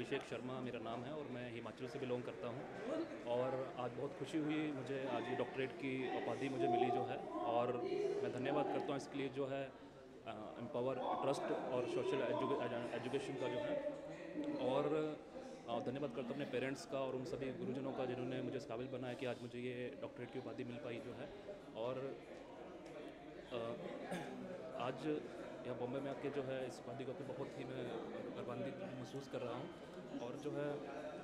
अभिषेक शर्मा मेरा नाम है और मैं हिमाचल से बिलोंग करता हूँ। और आज बहुत खुशी हुई मुझे, आज ये डॉक्टरेट की उपाधि मुझे मिली जो है। और मैं धन्यवाद करता हूँ इसके लिए जो है एम्पावर ट्रस्ट और सोशल एजुकेशन का जो है। और धन्यवाद करता हूँ अपने पेरेंट्स का और उन सभी गुरुजनों का जिन्होंने मुझे इस काबिल बनाया कि आज मुझे ये डॉक्टरेट की उपाधि मिल पाई जो है। और आज यहाँ बॉम्बे में आके जो है इस उपाधि को बहुत ही मैं गर्वान्वित महसूस कर रहा हूँ। और जो है